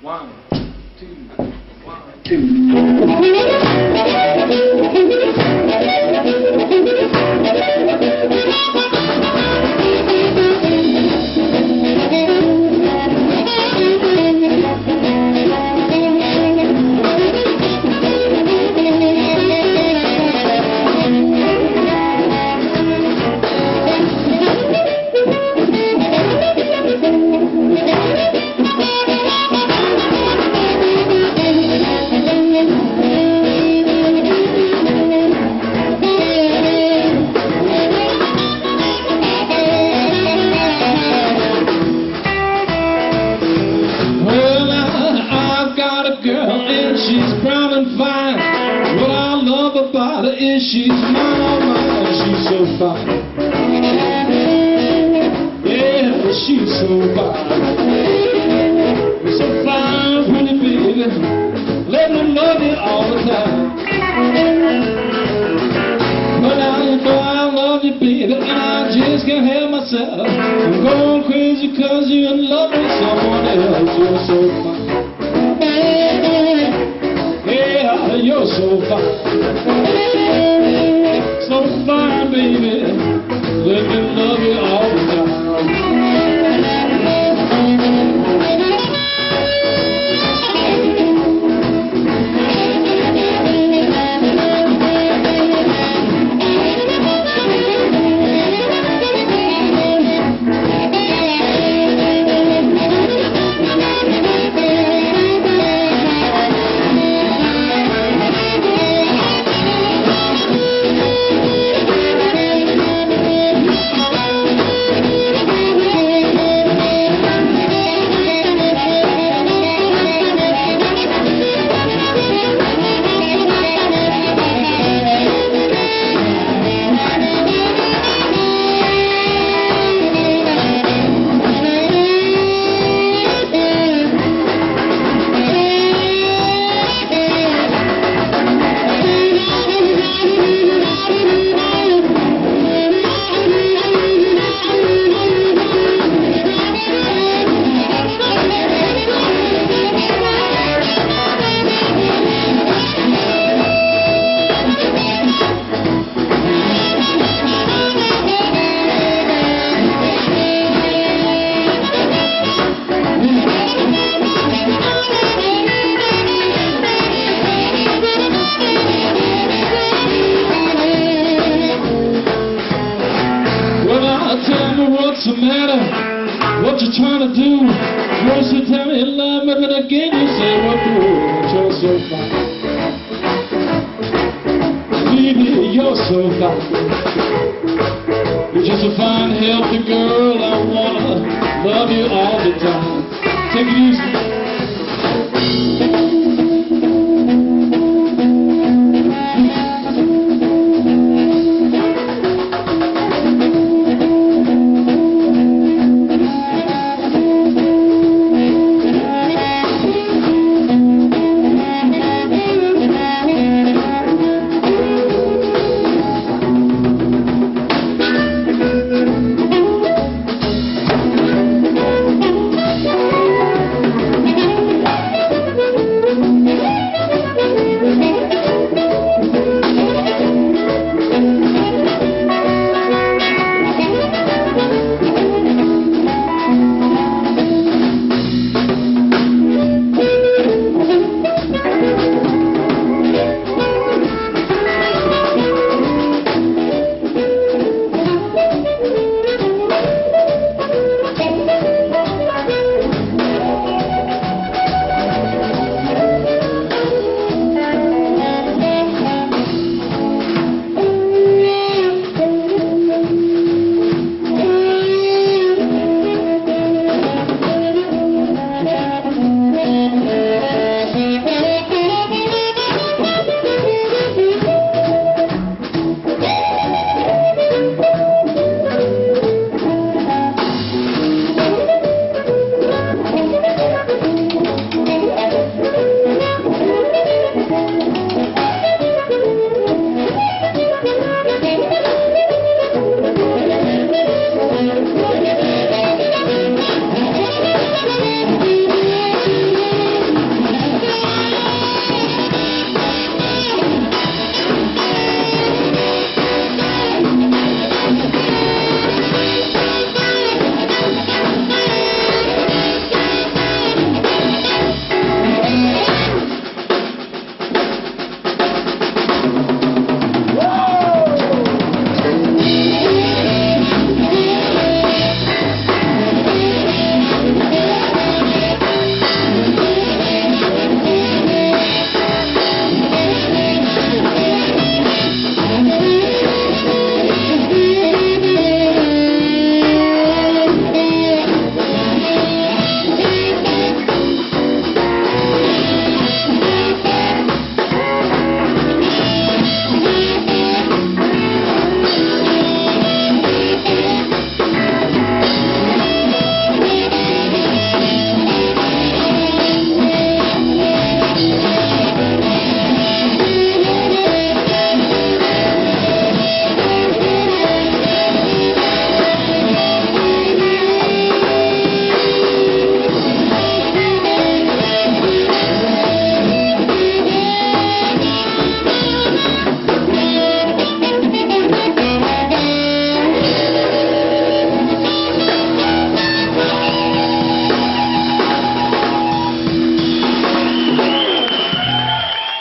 One, two, 1, 2. She's brown and fine. What I love about her is she's mine, oh mine. She's so fine. Yeah, she's so fine. So fine, pretty baby. Let me love you all the time. But I know I love you, baby, and I just can't help myself. I'm going crazy 'cause you're in love with someone else. You're so fine. You're so fine, so fine, baby. Let me love you all the time. What's the matter? What you trying to do? First you tell me you love me, but again you say what you're so fine. Baby, you're so fine. You're just a fine, healthy girl. I wanna love you all the time. Take it easy.